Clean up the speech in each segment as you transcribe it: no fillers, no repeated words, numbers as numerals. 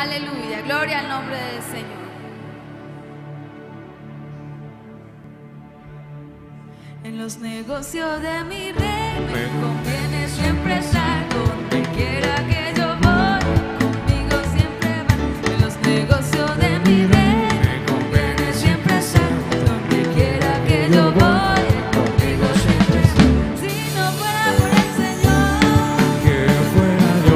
Aleluya, gloria al nombre del Señor. En los negocios de mi rey me conviene siempre estar. Donde quiera que yo voy, conmigo siempre va. En los negocios de mi rey me conviene siempre estar. Donde quiera que yo voy, conmigo siempre está. Si no fuera por el Señor, ¿quién fuera yo?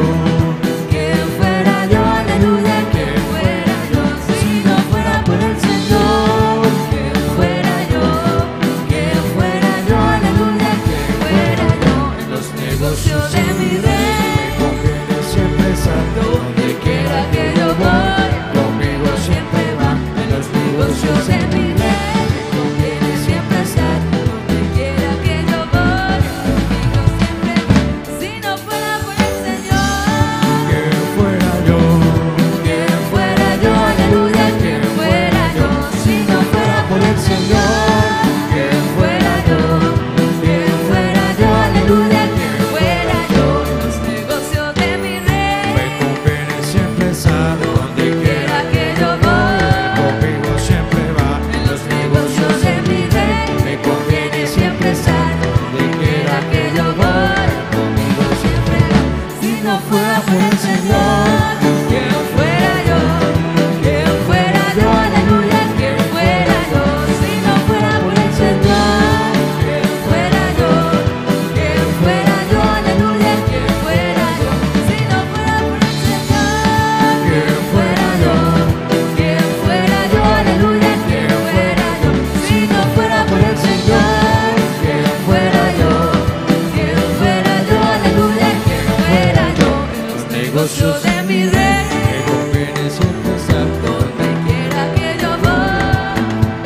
¿quién fuera yo? Aleluya, ¿quién fuera yo? Si no fuera por el Señor, ¿quién fuera yo? ¿Quién fuera yo? Aleluya, ¿quién fuera yo? En los negocios de mi rey Me conviene siempre estar. donde quiera que yo voy, conmigo siempre va. En los negocios de mi rey me conviene siempre estar. Donde quiera que yo voy, conmigo siempre va. Si no fuera por el Señor, ¿Quién fuera yo? ¿quién fuera yo? Aleluya, ¿quién fuera yo? Si no fuera por el Señor, ¿quién fuera yo? ¿Quién fuera yo? Aleluya, ¿quién fuera yo? En los negocios de mi rey Me conviene siempre estar. donde quiera que yo voy, Conmigo siempre va. en los negocios de mi rey me conviene siempre estar. Donde quiera que yo voy, conmigo siempre va. Si no fuera por el Señor, ¿quién fuera yo? ¿Quién fuera yo? Aleluya, ¿quién fuera yo? Si no fuera por el Señor, ¿quién fuera yo? ¿Quién fuera yo? Aleluya, ¿quién fuera yo? Si no fuera por el Señor, ¿quién fuera yo? ¿Quién fuera yo? Aleluya, ¿quién fuera yo? Si no fuera por el Señor, ¿quién fuera yo? ¿Quién fuera yo? Aleluya, ¿quién fuera yo? En los negocios de mi rey, Me conviene siempre estar. donde quiera que yo voy,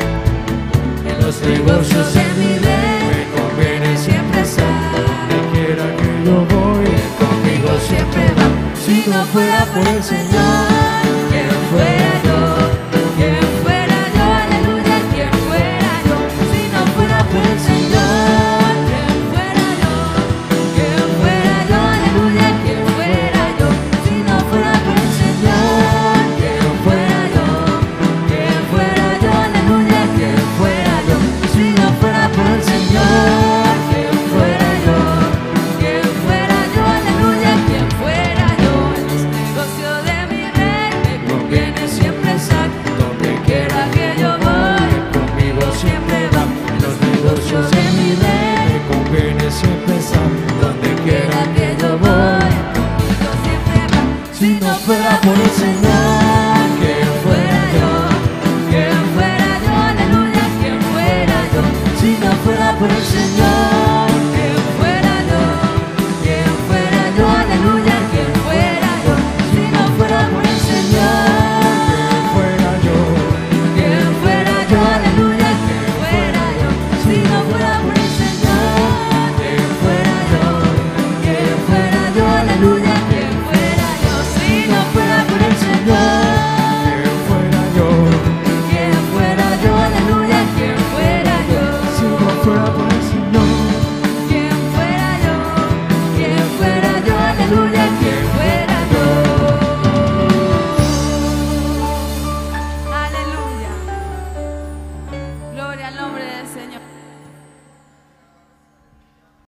en los negocios de mi rey, Me conviene siempre estar. Donde quiera que yo voy. Conmigo siempre va. Si no fuera por el Señor, ¿quién fuera yo? ¿Quién fuera yo? Aleluya, ¿quién fuera yo? Si no fuera por el Señor, ¿quién fuera yo? ¿Quién fuera yo? Aleluya, ¿quién fuera yo? Si no fuera por el Señor, ¿quién fuera yo? ¿Quién fuera yo? Aleluya, ¿quién fuera yo? Si no fuera por el Señor, ¿quién fuera yo? ¿Quién fuera yo? Aleluya, ¿quién fuera yo? En los negocios de mi rey me conviene siempre estar. Donde quiera que yo voy, conmigo siempre va. En los negocios de mi rey Me conviene siempre estar. donde quiera que yo voy, conmigo siempre va. Si no fuera por el Señor,